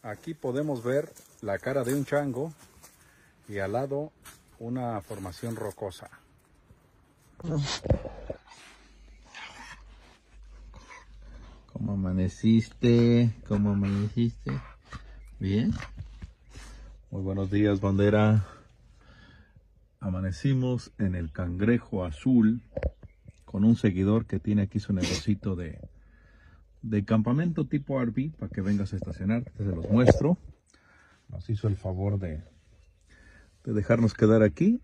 Aquí podemos ver la cara de un chango y al lado una formación rocosa. ¿Cómo amaneciste? ¿Cómo amaneciste? ¿Bien? Muy buenos días, bandera. Amanecimos en el Cangrejo Azul con un seguidor que tiene aquí su negocito de campamento tipo RV para que vengas a estacionar. Te los muestro. Nos hizo el favor de dejarnos quedar aquí.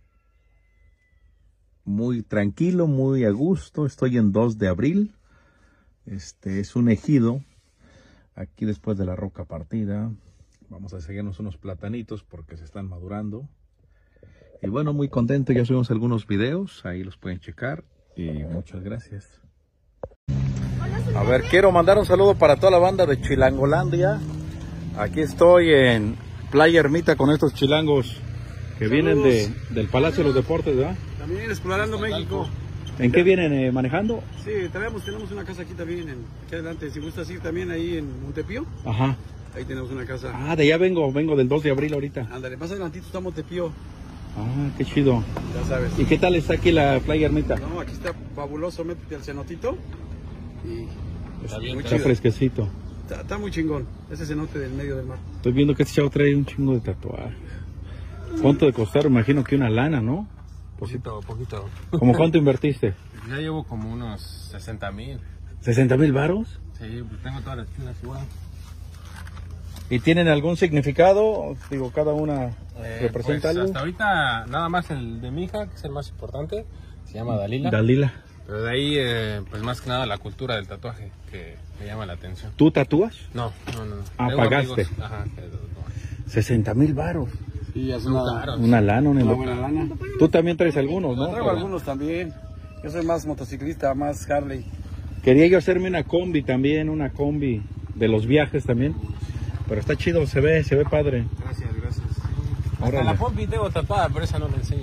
Muy tranquilo, muy a gusto. Estoy en 2 de abril. Este es un ejido. Aquí después de la roca partida. Vamos a seguirnos unos platanitos porque se están madurando. Y bueno, muy contento. Ya subimos algunos videos. Ahí los pueden checar. Y muchas gracias. A ver, quiero mandar un saludo para toda la banda de Chilangolandia. Aquí estoy en Playa Ermita con estos chilangos que vienen del Palacio de los Deportes, ¿verdad? También explorando México. ¿En qué vienen manejando? Sí, tenemos una casa aquí también, aquí adelante. Si gustas ir también ahí en Montepío, Ajá. ahí tenemos una casa. Ah, de allá vengo del 2 de abril ahorita. Ándale, más adelantito está Montepío, Ah, qué chido. ya sabes. ¿Y qué tal está aquí la Playa Ermita? No, aquí está fabuloso, métete al cenotito y muy Está chido. fresquecito. Está muy chingón, ese cenote del medio del mar. Estoy viendo que este chavo trae un chingo de tatuajes. ¿Cuánto de costar? Imagino que una lana, ¿no? Poquito. ¿Cómo cuánto invertiste? Ya llevo como unos 60,000. ¿60,000 varos? Sí, pues tengo todas las chinas igual. ¿Y tienen algún significado? Digo, cada una representa Pues algo. hasta ahorita nada más el de mi hija, que es el más importante, se llama Dalila. Dalila. Pero de ahí, pues más que nada la cultura del tatuaje que me llama la atención. ¿Tú tatúas? No. Ah, Tengo pagaste. amigos, ajá, que tatúan. 60,000 varos. Sí, es Una lana, una buena lana. Tú también traes algunos, ¿no? Traigo algunos también. Yo soy más motociclista, más Harley. Quería yo hacerme una combi también, una combi de los viajes también. Pero está chido, se ve padre. Gracias. Hasta Órale. la pompi tengo tatuada, pero esa no la enseño.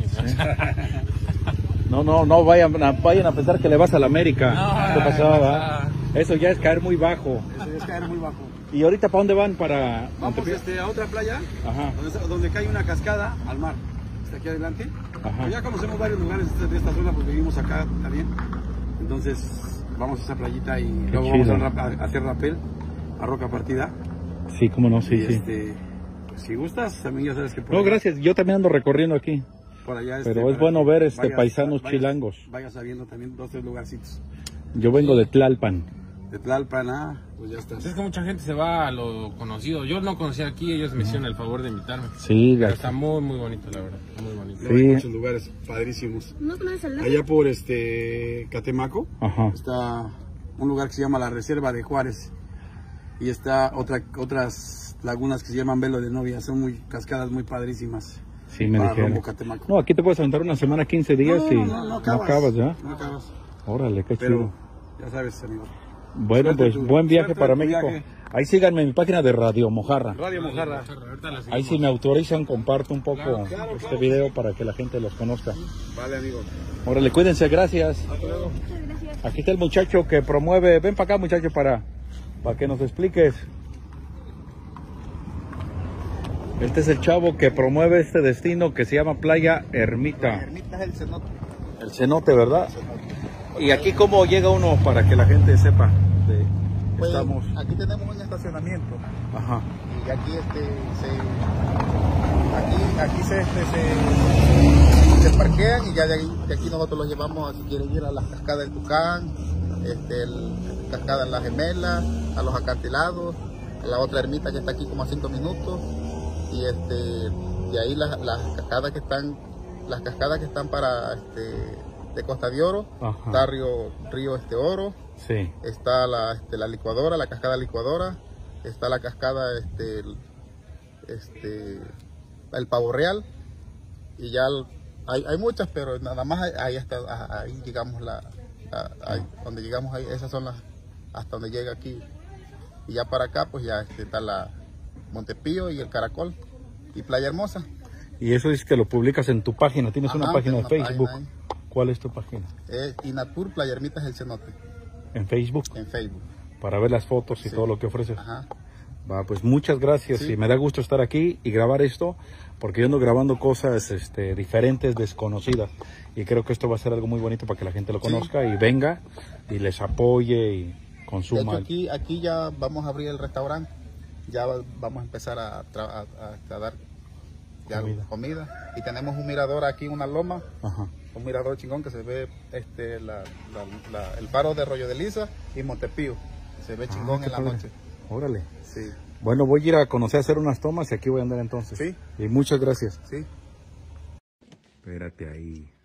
No vayan a pensar que le vas a la América. No, ¿Qué pasaba? ah. Eso ya es caer muy bajo. Eso es caer muy bajo. ¿Y ahorita para dónde van? Para Vamos Montepío? a otra playa, Ajá. donde cae una cascada al mar. Está aquí adelante. Ajá. Pues ya conocemos varios lugares de esta zona, pues vivimos acá también. Entonces vamos a esa playita y luego chido. vamos a hacer rappel a roca partida. Sí, cómo no, sí, Y sí. pues, si gustas, también ya sabes que por No, allá- gracias, yo también ando recorriendo aquí. por allá, Pero es para bueno que ver paisanos chilangos. Vayas sabiendo también 2 o 3 lugarcitos. Yo vengo de Tlalpan. De Tlalpan, pues ya estás. Pues es que mucha gente se va a lo conocido. Yo no conocía aquí, ellos me hicieron el favor de invitarme. Sí, Pero está muy bonito, la verdad. Muy bonito. Luego Sí. hay muchos lugares padrísimos. ¿No conoces el lago? Allá por Catemaco Ajá. está un lugar que se llama la Reserva de Juárez. Y está otras lagunas que se llaman Velo de Novia. Son cascadas muy padrísimas. Sí, me Para dijeron. rumbo Catemaco. No, aquí te puedes aventar una semana, 15 días y no acabas, ¿ya? No acabas. Órale, qué Pero chido. ya sabes, amigo. Bueno, suerte pues tu- buen viaje suerte para tu México. viaje. Ahí síganme en mi página de Radio Mojarra. Radio Mojarra. Ahorita la Ahí seguimos. si me autorizan comparto un poco Claro. este video para que la gente los conozca. Vale, amigo. Órale, cuídense, gracias. Hasta luego. Muchas gracias. Aquí está el muchacho que promueve. Ven para acá, muchacho, para que nos expliques. Este es el chavo que promueve este destino que se llama Playa Ermita. Ermita es el cenote. El cenote, ¿verdad? Y aquí cómo llega uno para que la gente sepa. Pues, Estamos. aquí tenemos un estacionamiento. Ajá. Y aquí se parquean y ya de aquí nosotros los llevamos si quieren ir a las cascadas del Tucán, cascada en la Gemela, a los acantilados, a la otra ermita que está aquí como a 5 minutos y ahí las cascadas que están para de Costa de Oro. Ajá. Está río Oro, Sí. está la licuadora, la cascada licuadora, está la cascada el Pavo Real y ya hay muchas, pero nada más ahí llegamos donde llegamos ahí, esas son las hasta donde llega aquí, y ya para acá pues ya está la Montepío y el Caracol y Playa Hermosa. Y eso es que lo publicas en tu página. Tienes una Ajá, página de tengo una Facebook. página ¿Cuál es tu página? Inatur Playa Ermita es el cenote En Facebook. en Facebook. Para ver las fotos y Sí. todo lo que ofreces. Ajá. Va, pues muchas gracias Sí. y me da gusto estar aquí y grabar esto porque yo ando grabando cosas diferentes, desconocidas y creo que esto va a ser algo muy bonito para que la gente lo conozca y venga y les apoye y De consuma. hecho, aquí ya vamos a abrir el restaurante, ya vamos a empezar a dar ya comida. Y tenemos un mirador aquí en una loma, Ajá. un mirador chingón que se ve el faro de Arroyo de Lisa y Montepío. Se ve chingón qué en la padre. noche. Órale. Sí, Bueno, voy a ir a conocer, a hacer unas tomas y aquí voy a andar entonces. Sí. Y muchas gracias. sí. Espérate ahí.